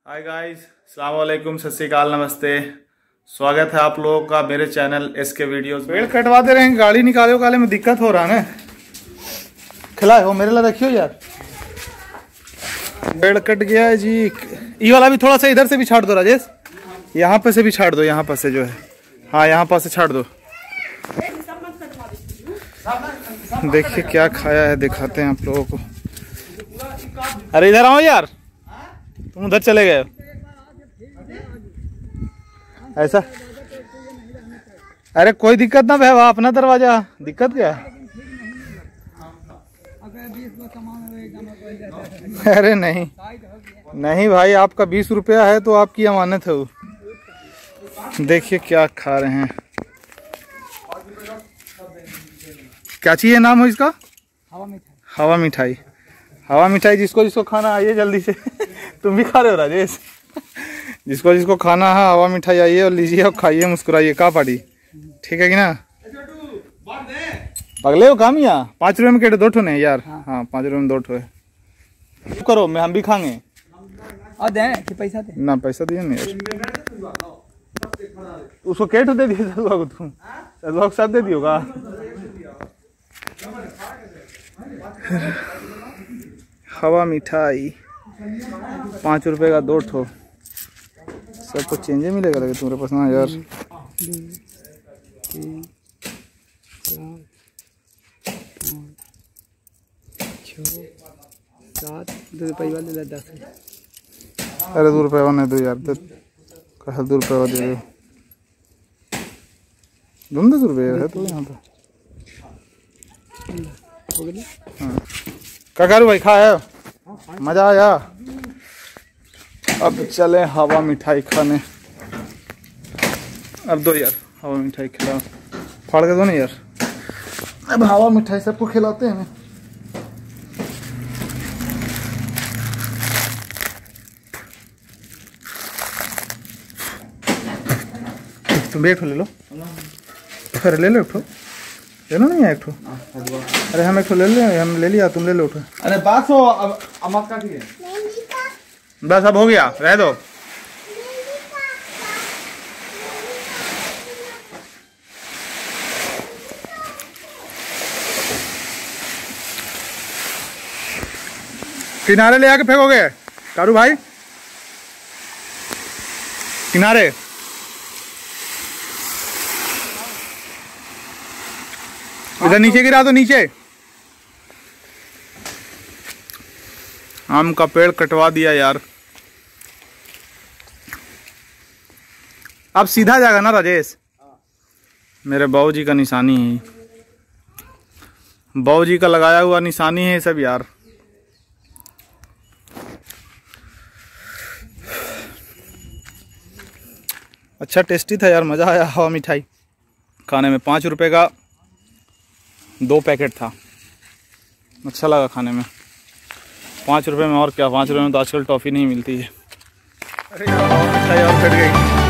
Hi guys, अस्सलाम वालेकुम, सत श्री अकाल, नमस्ते। स्वागत है आप लोगों का मेरे चैनल एसके वीडियोस। पेड़ कटवा दे रहे हैं, गाड़ी निकालो काले में दिक्कत हो रहा है ना। खिलाए हो मेरे लिए रखियो यार। पेड़ कट गया है जी। ये वाला भी थोड़ा सा इधर से भी छाड़ दो राजेश, यहाँ पे से भी छाड़ दो, यहाँ पर से जो है, हाँ यहाँ पर से छाड़ दो। देखिए क्या खाया है, दिखाते हैं आप लोगों को। अरे इधर आओ यार, तुम उधर चले गए ऐसा। अरे कोई दिक्कत ना भाई, अपना दरवाजा, दिक्कत क्या है? अरे नहीं नहीं भाई, आपका 20 रुपया है तो आपकी अमानत है वो। देखिए क्या खा रहे हैं, क्या चाहिए नाम हो इसका? हवा मिठाई। हवा मिठाई, हवा मिठाई। जिसको जिसको खाना आइए जल्दी से। तुम भी खा रहे हो राजेश? जिसको जिसको खाना है हवा मिठाई आइए और लीजिए और खाइए, मुस्कुराइए। का पार्टी ठीक है कि ना? पगले हो काम यहाँ 5 रुपए में केटे 2 ठो नहीं यार। हाँ 5 रुपए में 2 ठो है। करो मैं, हम भी खाएंगे। और दे कि पैसा दे ना, पैसा दिए नहीं यार। उसको केट दे दिए सलवा को, तुम सलवा को साथ दे दियोगा। हवा मिठाई 5 रुपए का 2 ठो। सबको चेंजे मिलेगा लगे तुम्हारे पास ना यार। 2 रुपये वाले 10। अरे 2 रुपये नहीं दो यार, तो 2 रुपये दे दो। 2 रुपये है तो यहाँ पे। हाँ क्या करूँ भाई, खाया मजा आया। अब चले हवा मिठाई खाने। अब दो यार हवा मिठाई खिलाओ, फाड़ के दो ना यार। अब हवा मिठाई सबको खिलाते हैं। तुम एक ठो ले लो, फिर ले लो एक ठो, ले लो नहीं एक ठो। अरे हम एक ठो ले ले, हम ले लिया, तुम ले लो। अरे बात हो, अब अमक का ठीक है बस, अब हो गया, रह दो। किनारे ले आके फेंकोगे कारू भाई, किनारे। इधर नीचे गिरा दो, नीचे। आम का पेड़ कटवा दिया यार। अब सीधा जाएगा ना राजेश? मेरे बाबूजी का निशानी है, बाबूजी का लगाया हुआ निशानी है सब यार। अच्छा टेस्टी था यार, मज़ा आया। हवा मिठाई खाने में 5 रुपए का 2 पैकेट था, अच्छा लगा खाने में। 5 रुपए में और क्या, 5 रुपए में तो आजकल टॉफ़ी नहीं मिलती है। अरे यार मिठाई और कट गई।